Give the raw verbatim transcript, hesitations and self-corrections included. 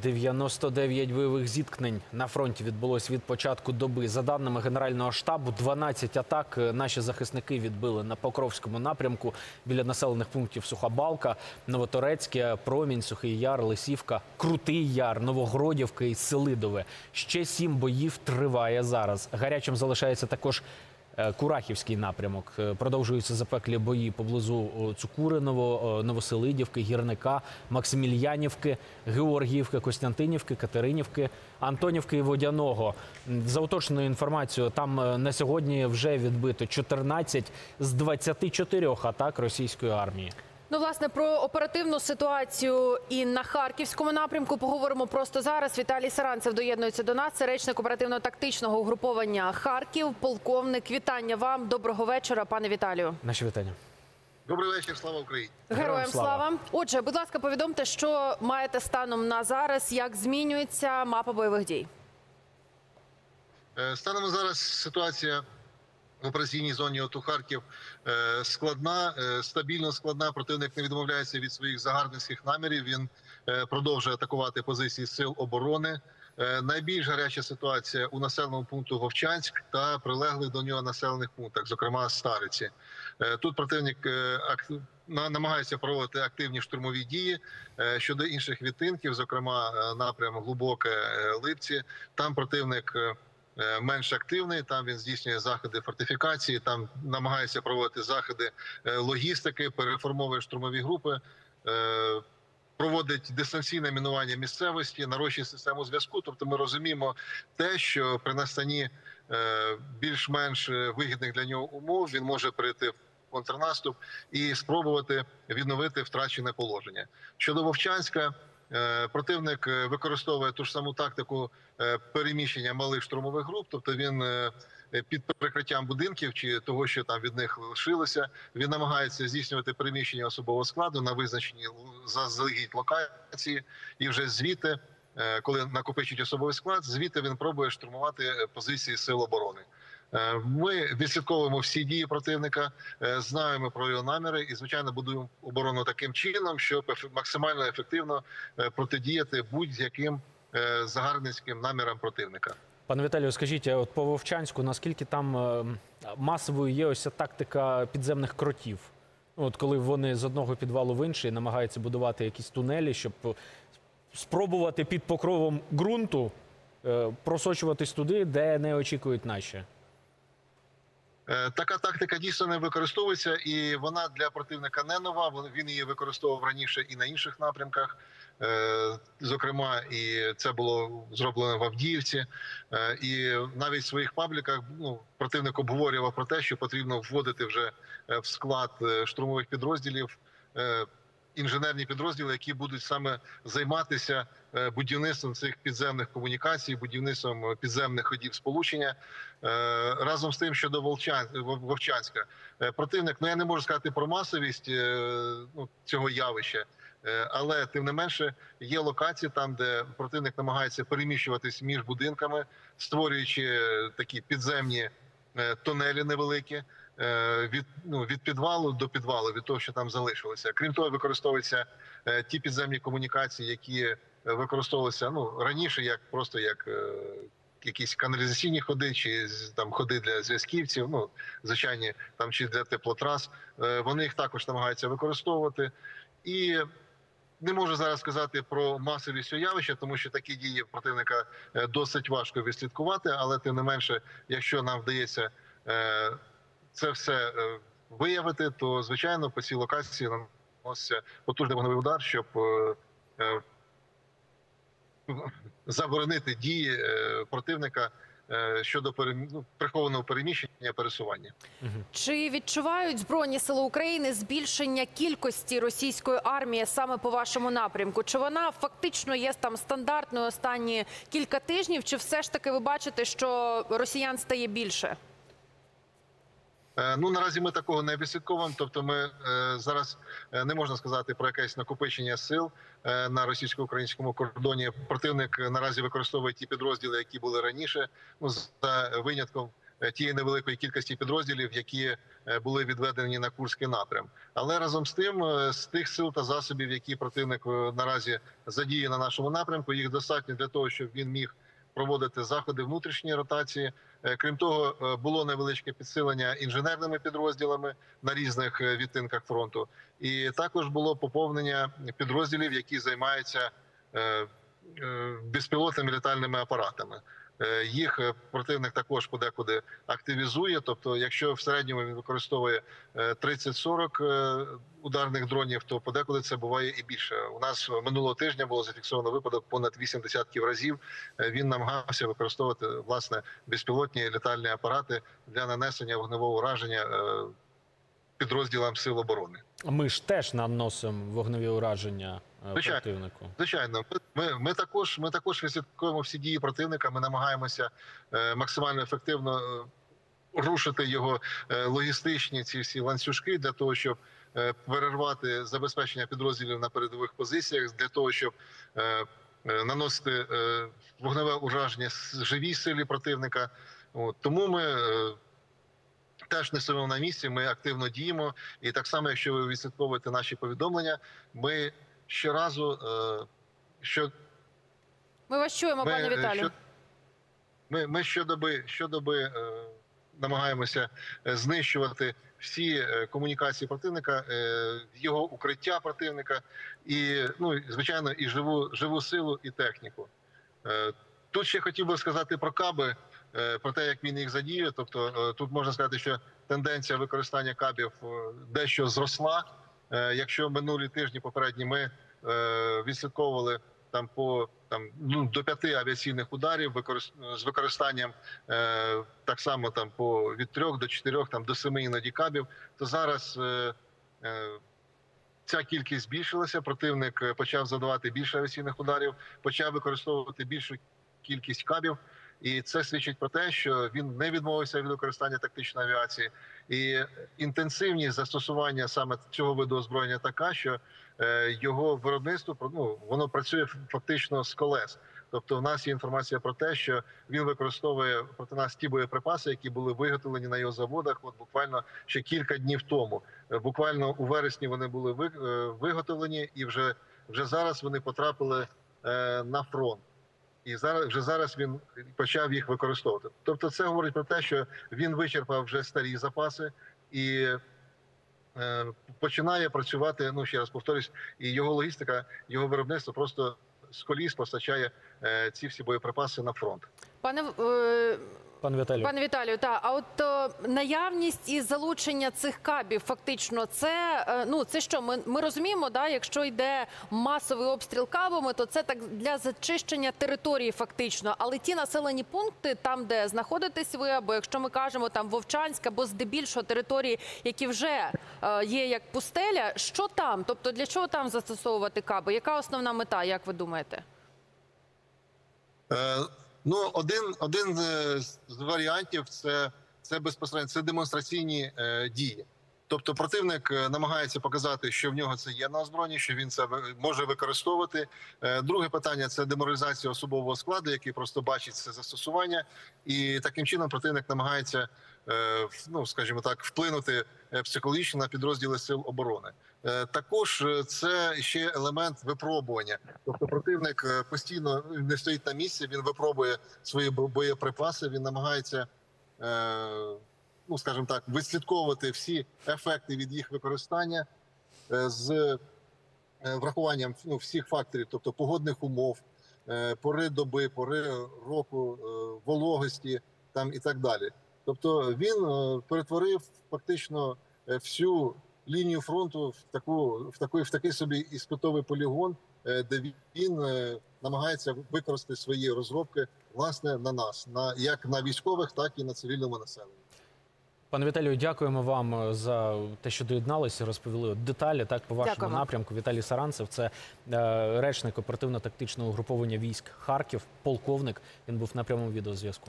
дев'яносто дев'ять бойових зіткнень на фронті відбулось від початку доби. За даними Генерального штабу, дванадцять атак наші захисники відбили на Покровському напрямку біля населених пунктів Суха Балка, Новоторецьке, Промінь, Сухий Яр, Лисівка, Крутий Яр, Новогродівка і Селидове. Ще сім боїв триває зараз. Гарячим залишається також Курахівський напрямок. Продовжуються запеклі бої поблизу Цукуриного, Новоселидівки, Гірника, Максимільянівки, Георгіївки, Костянтинівки, Катеринівки, Антонівки і Водяного. За уточненою інформацією, там на сьогодні вже відбито чотирнадцять з двадцяти чотирьох атак російської армії. Ну, власне, про оперативну ситуацію і на Харківському напрямку поговоримо просто зараз. Віталій Саранцев доєднується до нас. Це речник оперативно-тактичного угруповання «Харків», полковник. Вітання вам. Доброго вечора, пане Віталію. Наші вітання. Добрий вечір. Слава Україні. Героям слава. Отже, будь ласка, повідомте, що маєте станом на зараз, як змінюється мапа бойових дій? Станом на зараз ситуація в операційній зоні ОТУ Харків складна, стабільно складна. Противник не відмовляється від своїх загарбницьких намірів. Він продовжує атакувати позиції сил оборони. Найбільш гаряча ситуація у населеному пункту Вовчанськ та прилеглих до нього населених пунктах, зокрема Стариці. Тут противник намагається проводити активні штурмові дії. Щодо інших відтинків, зокрема напрям Глибоке, Липці, там противник менш активний, там він здійснює заходи фортифікації, там намагається проводити заходи логістики, переформовує штурмові групи, проводить дистанційне мінування місцевості, нарощує систему зв'язку. Тобто ми розуміємо те, що при настанні більш-менш вигідних для нього умов він може перейти в контрнаступ і спробувати відновити втрачене положення. Щодо Вовчанська, противник використовує ту ж саму тактику переміщення малих штурмових груп, тобто він під прикриттям будинків чи того, що там від них лишилося, він намагається здійснювати переміщення особового складу на визначені заздалегідь локації, і вже звідти, коли накопичить особовий склад, звідти він пробує штурмувати позиції сил оборони. Ми відслідковуємо всі дії противника, знаємо про його наміри і, звичайно, будуємо оборону таким чином, щоб максимально ефективно протидіяти будь-яким загарбницьким намірам противника. Пане Віталію, скажіть, от по Вовчанську, наскільки там масовою є ось ця тактика підземних кротів? От коли вони з одного підвалу в інший намагаються будувати якісь тунелі, щоб спробувати під покровом ґрунту просочуватись туди, де не очікують наші? Така тактика дійсно не використовується, і вона для противника не нова. Він її використовував раніше і на інших напрямках. Зокрема, і це було зроблено в Авдіївці. І навіть в своїх пабліках ну, противник обговорював про те, що потрібно вводити вже в склад штурмових підрозділів інженерні підрозділи, які будуть саме займатися будівництвом цих підземних комунікацій, будівництвом підземних ходів сполучення. Разом з тим, щодо Вовчанська, противник, ну я не можу сказати про масовість ну, цього явища, але тим не менше є локації там, де противник намагається переміщуватись між будинками, створюючи такі підземні тунелі невеликі, від, ну, від підвалу до підвалу, від того, що там залишилося. Крім того, використовуються е, ті підземні комунікації, які використовувалися ну, раніше, як просто як е, якісь каналізаційні ходи, чи там ходи для зв'язківців, ну, звичайні, там чи для теплотрас. Е, вони їх також намагаються використовувати. І не можу зараз сказати про масовість цього явища, тому що такі дії противника досить важко відслідкувати, але тим не менше, якщо нам вдається е, це все виявити, то, звичайно, по цій локації наноситься потужний вогневий удар, щоб заборонити дії противника щодо прихованого переміщення, пересування. Чи відчувають Збройні Сили України збільшення кількості російської армії саме по вашому напрямку? Чи вона фактично є там стандартною останні кілька тижнів, чи все ж таки ви бачите, що росіян стає більше? Ну, наразі ми такого не відслідковуємо, тобто ми е, зараз не можна сказати про якесь накопичення сил е, на російсько-українському кордоні. Противник наразі використовує ті підрозділи, які були раніше, ну, за винятком е, тієї невеликої кількості підрозділів, які е, були відведені на Курський напрям. Але разом з тим, е, з тих сил та засобів, які противник е, наразі задіє на нашому напрямку, їх достатньо для того, щоб він міг проводити заходи внутрішньої ротації. Е, Крім того, е, було невеличке підсилення інженерними підрозділами на різних е, відтинках фронту. І також було поповнення підрозділів, які займаються е, е, безпілотними літальними апаратами. Е, Їх е, противник також подекуди активізує. Тобто, якщо в середньому він використовує е, тридцять-сорок е, ударних дронів, то подекуди це буває і більше. У нас минулого тижня було зафіксовано випадок понад вісім десятків разів. Е, Він намагався використовувати власне безпілотні літальні апарати для нанесення вогневого ураження е, підрозділам Сил оборони. Ми ж теж наносимо вогневі ураження е, Звичайно. противнику. Звичайно, ми, ми також ми також відслідковуємо всі дії противника. Ми намагаємося е, максимально ефективно е, рушити його е, логістичні ці всі ланцюжки для того, щоб е, перервати забезпечення підрозділів на передових позиціях, для того, щоб е, е, наносити е, вогневе ураження з живій силі противника. От, тому ми е, теж не сидимо на місці, ми активно діємо. І так само, якщо ви відслідковуєте наші повідомлення, ми щоразу, е, що Ми вас чуємо, ми, пане е, Віталію. що- ми, ми щодоби, щодоби е, намагаємося е, знищувати всі е, комунікації противника, е, його укриття противника і, ну, звичайно, і живу, живу силу, і техніку. Е, Тут ще хотів би сказати про каби, е, про те, як він їх задіює. Тобто е, тут можна сказати, що тенденція використання кабів е, дещо зросла. Е, Якщо минулі тижні попередні ми е, відслідковували там по там ну до п'яти авіаційних ударів використ- з використанням е, так само там по від трьох до чотирьох, там до семи іноді кабів, то зараз е, е, ця кількість збільшилася. Противник е, почав задавати більше авіаційних ударів, почав використовувати більшу кількість кабів. І це свідчить про те, що він не відмовився від використання тактичної авіації. І інтенсивність застосування саме цього виду озброєння така, що е, його виробництво ну, воно працює фактично з колес. Тобто, в нас є інформація про те, що він використовує проти нас ті боєприпаси, які були виготовлені на його заводах. От буквально ще кілька днів тому. Е, Буквально у вересні вони були ви- е, виготовлені, і вже вже зараз вони потрапили е, на фронт. І зараз вже зараз він почав їх використовувати. Тобто, це говорить про те, що він вичерпав вже старі запаси і е, починає працювати. Ну ще раз повторюсь, і його логістика, його виробництво просто з коліс постачає е, ці всі боєприпаси на фронт. Пане е, Пане Віталію. Пане Віталію, та а от е, наявність і залучення цих кабів, фактично, це е, ну це що? Ми, ми розуміємо, да, якщо йде масовий обстріл кабами, то це так для зачищення території, фактично. Але ті населені пункти, там, де знаходитесь ви, або якщо ми кажемо там Вовчанськ, або здебільшого території, які вже е, є як пустеля, що там? Тобто для чого там застосовувати каби? Яка основна мета, як ви думаєте? Е, Ну, один, один е, з варіантів це, це безпосередньо це демонстраційні е, дії. Тобто противник е, намагається показати, що в нього це є на озброєнні, що він це ви- може використовувати. Е, друге питання – це деморалізація особового складу, який просто бачить це застосування. І таким чином противник намагається, е, в- ну, скажімо так, вплинути е, психологічно на підрозділи Сил оборони. Е, Також е, це ще елемент випробування. Тобто противник е, постійно не стоїть на місці, він випробує свої бо- боєприпаси, він намагається, е, ну скажімо так, відслідковувати всі ефекти від їх використання е, з е, врахуванням ну, всіх факторів, тобто погодних умов, е, пори доби, пори року, е, вологості там і так далі. Тобто він е, перетворив фактично е, всю лінію фронту в таку в такий, в такий собі іспитовий полігон, е, де він е, намагається використати свої розробки власне на нас, на як на військових, так і на цивільному населенні. Пане Віталію, дякуємо вам за те, що доєдналися, розповіли деталі так по вашому Дякуємо. напрямку. Віталій Саранцев, це е, речник оперативно-тактичного угруповання військ Харків, полковник. Він був на прямому відеозв'язку.